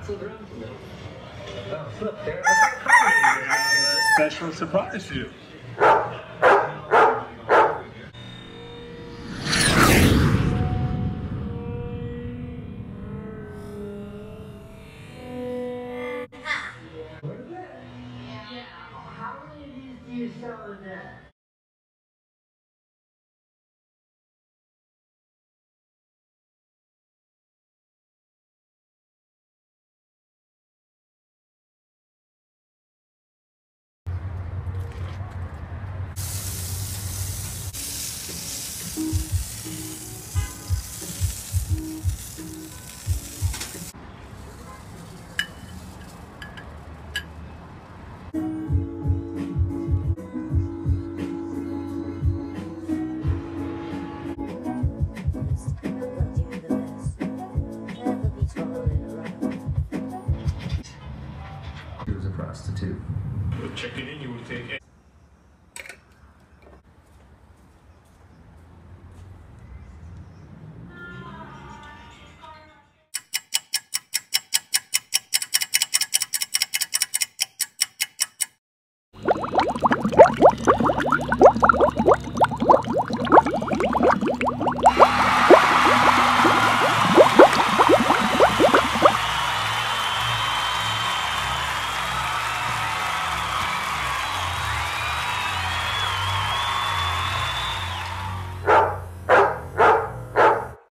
Oh, look, there. I Special surprise for you. How many of these do you sell a day? She was a prostitute. With chicken in, you would take it.